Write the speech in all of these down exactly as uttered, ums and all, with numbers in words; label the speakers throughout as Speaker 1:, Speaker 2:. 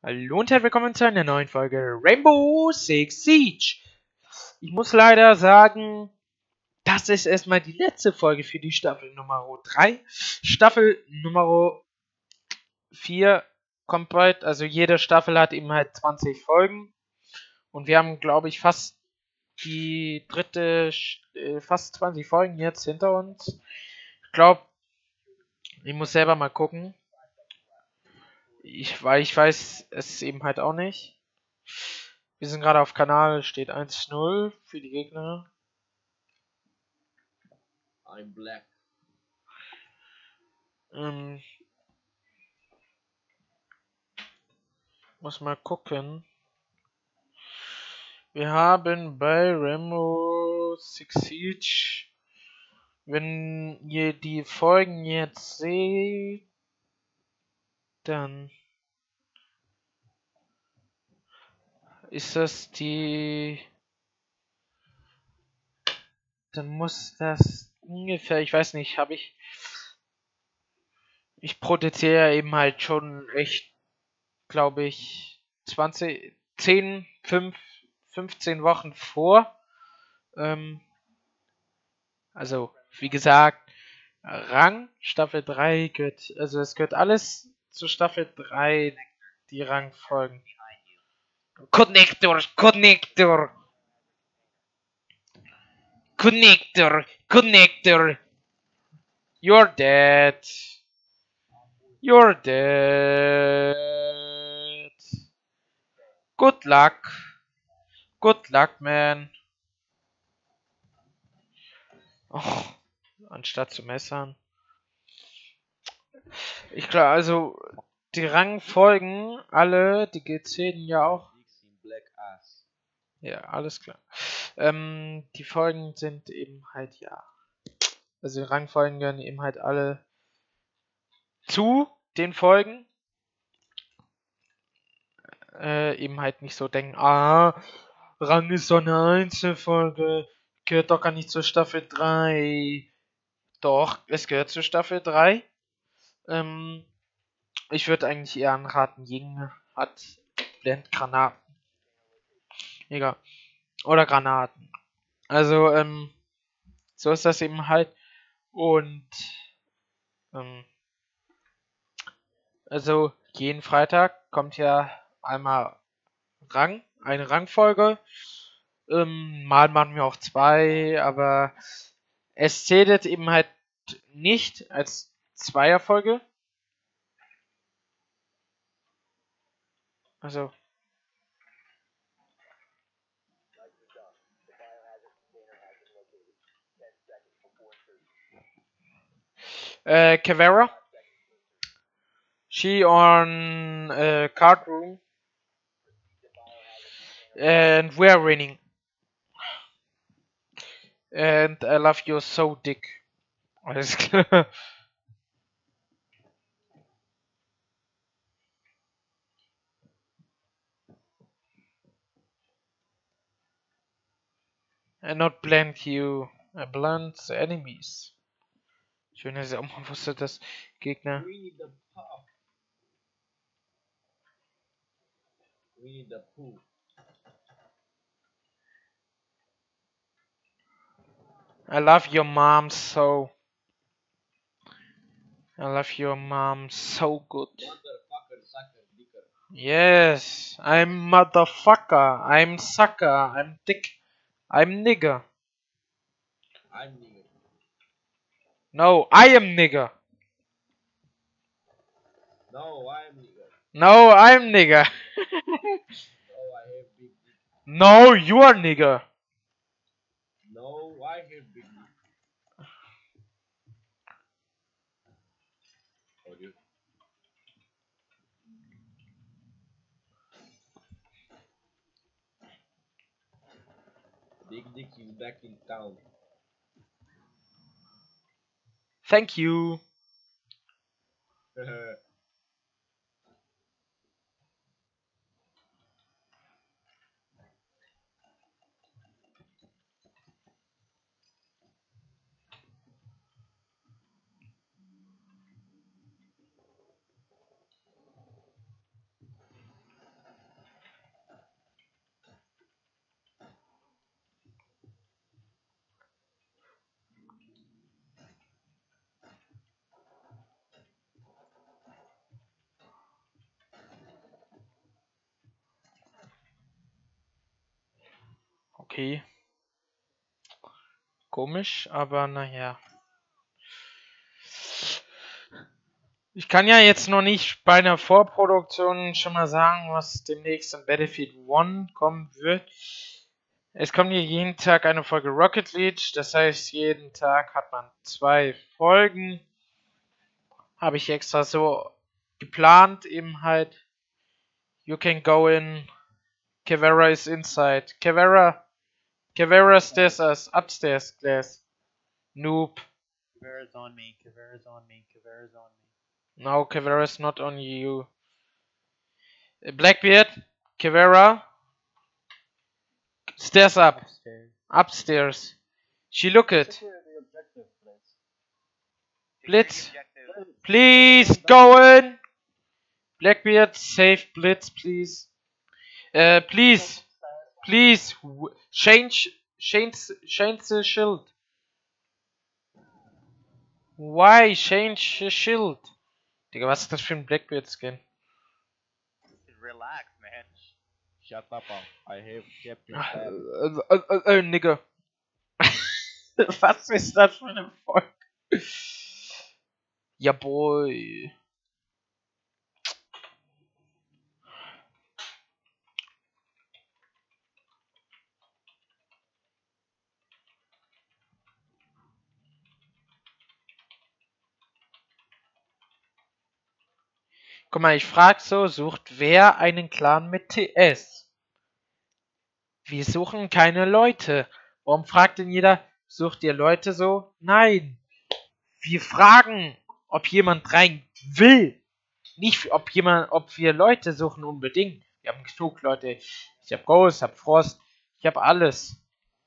Speaker 1: Hallo und herzlich willkommen zu einer neuen Folge Rainbow Six Siege. Ich muss leider sagen, das ist erstmal die letzte Folge für die Staffel Nummer drei. Staffel Nummer vier kommt bald, also jede Staffel hat eben halt zwanzig Folgen. Und wir haben, glaube ich, fast die dritte, äh, fast zwanzig Folgen jetzt hinter uns. Ich glaube, ich muss selber mal gucken. Ich, weil ich weiß es eben halt auch nicht. Wir sind gerade auf Kanal, steht eins null für die Gegner.
Speaker 2: I'm black.
Speaker 1: Ähm, muss mal gucken. Wir haben bei Rainbow Six Siege, wenn ihr die Folgen jetzt seht, dann ist das die, dann muss das ungefähr, ich weiß nicht, habe ich, ich produziere eben halt schon echt, glaube ich, zwanzig, zehn, fünf, fünfzehn Wochen vor. Ähm, also, wie gesagt, Rang, Staffel drei gehört, also es gehört alles zu Staffel drei, die Rangfolgen. Connector, Connector, Connector, Connector. You're dead. You're dead. Good luck. Good luck, man. Oh, anstatt zu messern. Ich glaube, also die Rangfolgen, alle, die zählen ja auch. Ja, alles klar. Ähm, die Folgen sind eben halt, ja. Also die Rangfolgen gehören eben halt alle zu den Folgen. Äh, eben halt nicht so denken, ah, Rang ist so eine Einzelfolge, gehört doch gar nicht zur Staffel drei. Doch, es gehört zur Staffel drei. Ähm, ich würde eigentlich eher anraten, Ying hat Blendgranaten. Egal. Oder Granaten. Also, ähm, so ist das eben halt. Und, ähm, also, jeden Freitag kommt ja einmal Rang, eine Rangfolge. Ähm, mal machen wir auch zwei, aber es zählt eben halt nicht als Zweierfolge. Also, äh, Cavera. She on uh, card room. And we're winning. And I love you so, Dick. Alles klar. And not blend you. I blend the enemies. Schön, dass ich auch mal wusste, dass Gegner.
Speaker 2: We need the pop. We need the poo.
Speaker 1: I love your mom so. I love your mom so good.
Speaker 2: Motherfucker, sucker, dicker.
Speaker 1: Yes, I'm motherfucker. I'm sucker. I'm dick. I'm nigger.
Speaker 2: I'm nigger.
Speaker 1: No, I am nigger.
Speaker 2: No, I'm nigger.
Speaker 1: No, I'm nigger.
Speaker 2: No, I have big dick.
Speaker 1: No, you are nigger.
Speaker 2: No, I have big dick. Oh, dude. Big dick is back in town.
Speaker 1: Thank you. Okay. Komisch, aber naja. Ich kann ja jetzt noch nicht bei einer Vorproduktion schon mal sagen, was demnächst in Battlefield eins kommen wird. Es kommt hier jeden Tag eine Folge Rocket League, das heißt, jeden Tag hat man zwei Folgen. Habe ich extra so geplant, eben halt. You can go in. Kevera is inside. Kevera. Kevera stairs us upstairs, class. Noob.
Speaker 3: Kavera's on me. Kavera's on me. Kavera's on me.
Speaker 1: No, Kevera's not on you. Blackbeard. Kevera. Stairs up.
Speaker 3: Upstairs.
Speaker 1: Upstairs. She look it.
Speaker 3: Secure the objective, please.
Speaker 1: Blitz.
Speaker 4: Objective.
Speaker 1: Please go in. Blackbeard, save Blitz, please. Uh, please. Please. w- Change. Change. Change the shield. Why change the shield? Digga, was ist das für ein Blackbeard-Skin?
Speaker 4: Relax, man.
Speaker 2: Shut up, I have kept your
Speaker 1: Äh,
Speaker 2: tab.
Speaker 1: äh, äh, äh, Nigga. Was ist das für eine Folge? Ja, boy. Guck mal, ich frag so, sucht wer einen Clan mit T S? Wir suchen keine Leute. Warum fragt denn jeder, sucht ihr Leute so? Nein. Wir fragen, ob jemand rein will. Nicht, ob jemand, ob wir Leute suchen unbedingt. Wir haben genug Leute. Ich hab Ghost, hab Frost, ich hab alles.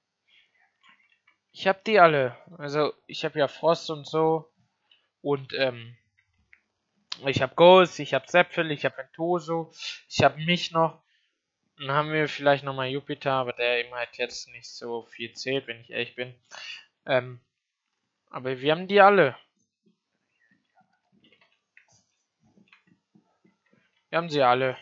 Speaker 1: Ich hab die alle. Also, ich hab ja Frost und so. Und, ähm, ich hab Ghost, ich hab Zephyl, ich hab Ventoso, ich hab mich noch. Dann haben wir vielleicht nochmal Jupiter, aber der eben halt jetzt nicht so viel zählt, wenn ich ehrlich bin. Ähm, aber wir haben die alle. Wir haben sie alle.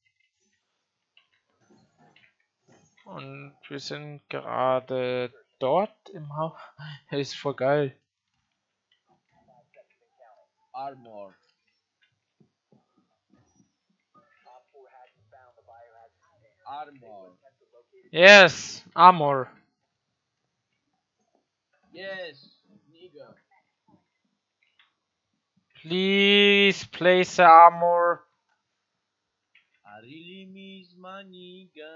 Speaker 1: Und wir sind gerade dort im Haus. Das ist voll geil.
Speaker 2: Armor. Armor.
Speaker 1: Yes, Armor.
Speaker 2: Yes, nigga.
Speaker 1: Please place the armor.
Speaker 2: I really miss my nigga.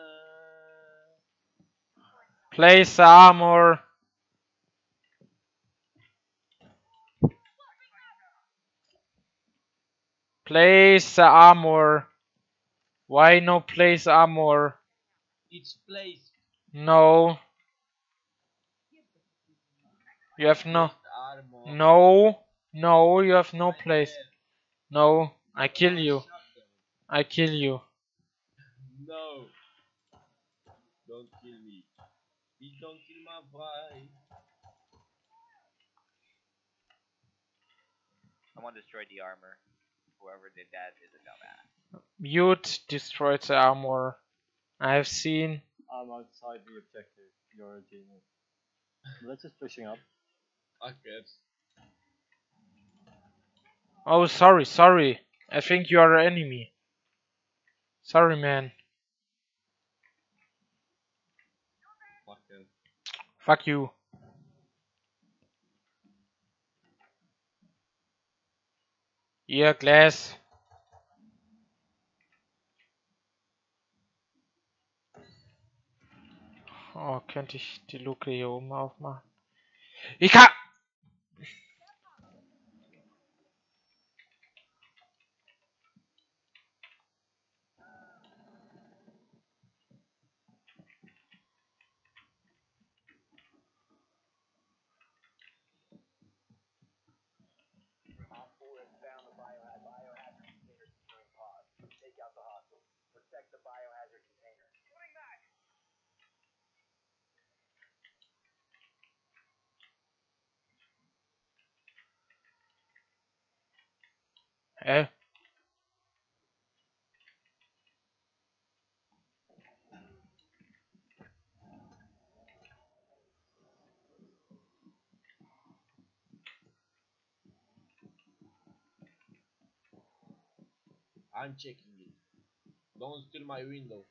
Speaker 1: Place the armor. Place the armor. Why no place armor?
Speaker 2: It's placed.
Speaker 1: No. You have no.
Speaker 2: Armor.
Speaker 1: No. No, you have no place. No. I kill you. I kill you.
Speaker 2: No. Don't kill me. Please don't kill my vibe.
Speaker 4: Someone destroyed the armor. Whoever did that is a dumbass.
Speaker 1: Mute destroyed the armor. I have seen.
Speaker 3: I'm outside the objective. You're a genius. Let's just pushing up.
Speaker 2: Fuck it.
Speaker 1: Oh, sorry, sorry. I think you are an enemy. Sorry, man.
Speaker 2: Fucking.
Speaker 1: Fuck you. Hier, Glass. Oh, könnte ich die Luke hier oben aufmachen? Ich kann. Hä?
Speaker 2: I'm checking it. Don't steal my window.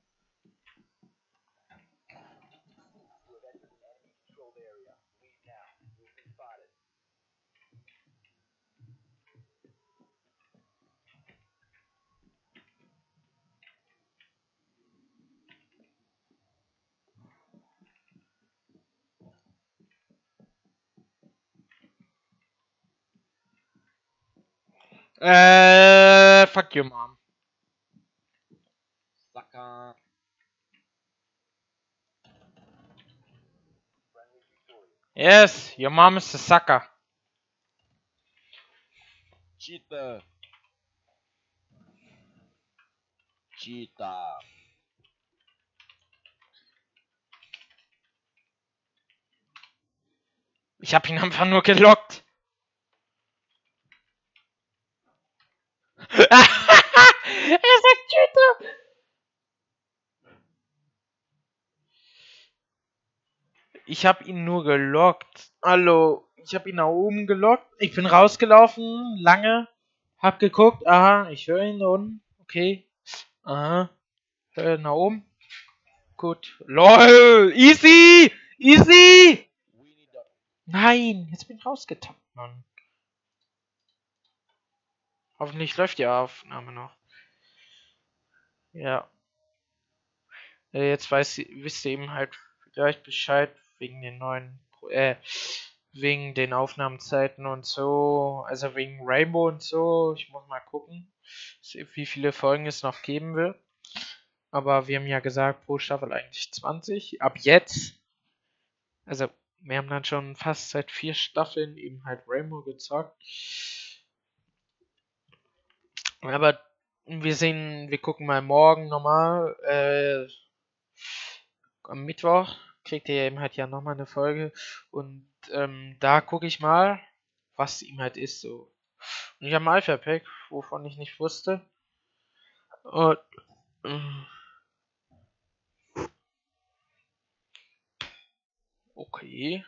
Speaker 1: Äh, fuck you, Mom.
Speaker 2: Sucker.
Speaker 1: Yes, your mom is a sucker.
Speaker 2: Cheater. Cheater.
Speaker 1: Ich hab ihn einfach nur gelockt. Er sagt Cheater. Ich hab ihn nur gelockt. Hallo, ich hab ihn nach oben gelockt. Ich bin rausgelaufen, lange. Hab geguckt, aha, ich höre ihn da unten. Okay. Aha. Hör nach oben. Gut. LOL! Easy! Easy! Nein, jetzt bin ich rausgetappt, Mann. Hoffentlich läuft die Aufnahme noch. Ja. Äh, Jetzt weiß, wisst ihr eben halt vielleicht Bescheid wegen den neuen, Pro- äh, wegen den Aufnahmezeiten und so, also wegen Rainbow und so. Ich muss mal gucken, wie viele Folgen es noch geben wird. Aber wir haben ja gesagt, pro Staffel eigentlich zwanzig. Ab jetzt. Also, wir haben dann schon fast seit vier Staffeln eben halt Rainbow gezockt. Aber wir sehen, wir gucken mal morgen nochmal. Äh, am Mittwoch kriegt ihr eben halt ja nochmal eine Folge. Und ähm, da gucke ich mal, was ihm halt ist so. Und ich habe ein Alpha-Pack, wovon ich nicht wusste. Und, ähm, okay.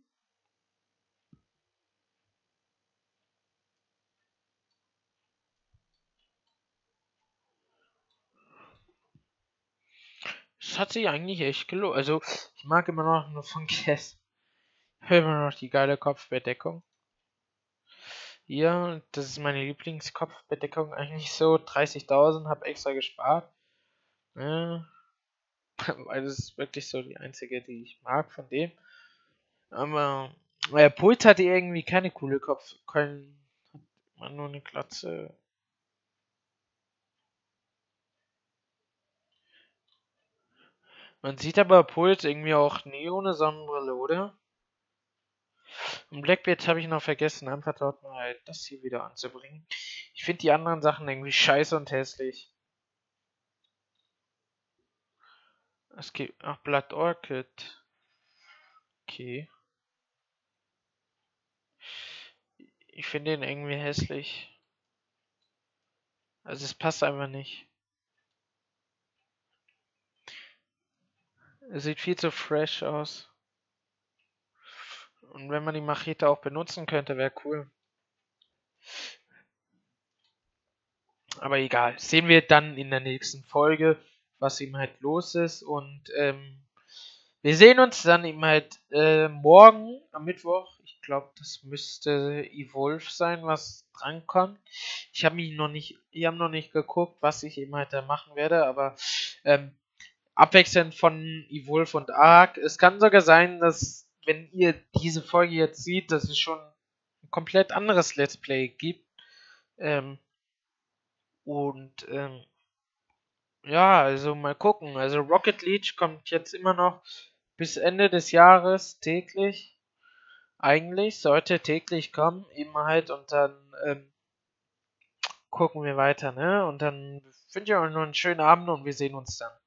Speaker 1: Das hat sich eigentlich echt gelohnt. Also, ich mag immer noch nur von Cass. Hör immer noch die geile Kopfbedeckung. Hier, das ist meine Lieblingskopfbedeckung eigentlich so. dreißigtausend, hab extra gespart. Ja, weil das ist wirklich so die einzige, die ich mag von dem. Aber der Puls hatte irgendwie keine coole Kopf. Kein, hat nur eine Glatze. Man sieht aber Puls irgendwie auch nie ohne Sonnenbrille, oder? Und Blackbeard habe ich noch vergessen, einfach dort mal das hier wieder anzubringen. Ich finde die anderen Sachen irgendwie scheiße und hässlich. Es gibt. Ach, Blood Orchid. Okay. Ich finde den irgendwie hässlich. Also es passt einfach nicht. Es sieht viel zu fresh aus. Und wenn man die Machete auch benutzen könnte, wäre cool. Aber egal. Sehen wir dann in der nächsten Folge, was ihm halt los ist. Und ähm, wir sehen uns dann eben halt äh, morgen am Mittwoch. Ich glaube, das müsste Evolve sein, was drankommt. Ich habe mich noch nicht, ich habe noch nicht geguckt, was ich eben halt da machen werde, aber ähm, abwechselnd von Evolve und Ark. Es kann sogar sein, dass, wenn ihr diese Folge jetzt seht, dass es schon ein komplett anderes Let's Play gibt. Ähm, und ähm, ja, also mal gucken. Also Rocket League kommt jetzt immer noch bis Ende des Jahres täglich. Eigentlich sollte täglich kommen, eben halt, und dann ähm, gucken wir weiter, ne? Und dann wünsche ich euch noch einen schönen Abend und wir sehen uns dann.